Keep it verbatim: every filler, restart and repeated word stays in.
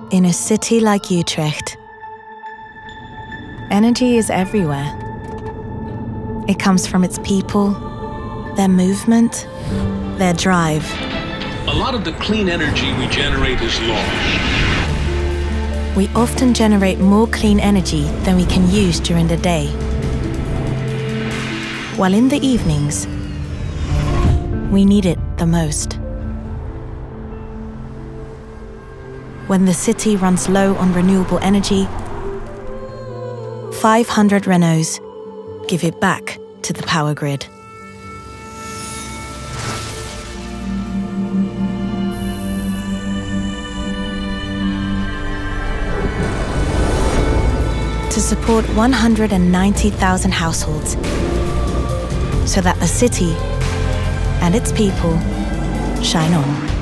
In a city like Utrecht, energy is everywhere. It comes from its people, their movement, their drive. A lot of the clean energy we generate is lost. We often generate more clean energy than we can use during the day. While in the evenings, we need it the most. When the city runs low on renewable energy, five hundred Renaults give it back to the power grid. To support one hundred ninety thousand households, so that the city and its people shine on.